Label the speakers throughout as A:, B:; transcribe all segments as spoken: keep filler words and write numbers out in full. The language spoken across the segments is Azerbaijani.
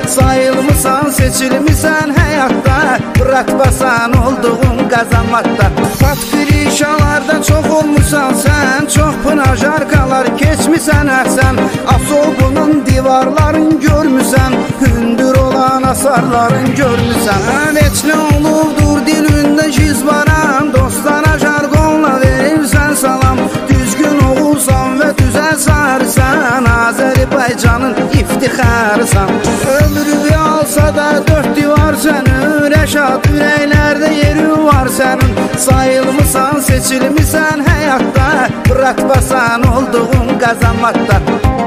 A: sayılmısan, seçilmisən həyatda, bırakmasan olduğun qazanmaqda. Patqirişalarda çox olmusan sən, çox pınaj arkalar keçmisən əhsən, Asobunun divarların görmüsən, hündür olan asarların görmüsən. Veçli olubdur dilündə jizvaran, dostlara jargonla verirsən salam, düzgün oğulsan və düzə sarısan, Azərbaycanın iftixarısan. Ömrü alsa da dört divar sənin, Rəşad ürəklərdə yeri var sənin, sayılmısan, seçilmisən həyatda, bırakmasan olduğun qazanmaqda.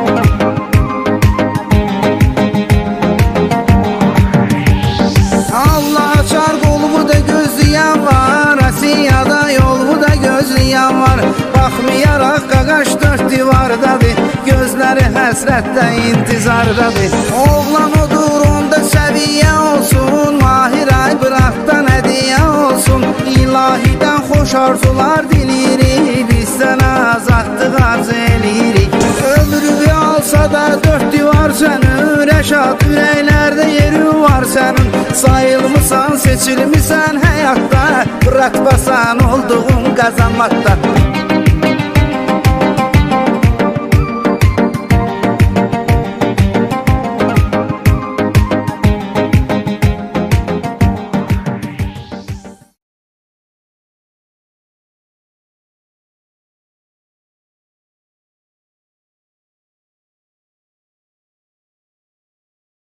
A: Allah açar qolumu da gözləyən var, Asiyada yolumu da gözləyən var, baxmayaraq qaqaş dört divardadır, gözləri həsrətdə intizardadır. Oğlan odur onda səviyyə olsun, Mahir ay bırakdan hədiyə olsun, İlahidən xoş arzular dilirik, biz sənə azadlıq arzu eləyirik. Ömrü alsa da dört divar sənin, Rəşad ürəklərdə yeri var sənin, sayılmısan, seçilmisən həyatda, bırakmasan olduğun qazanmaqda.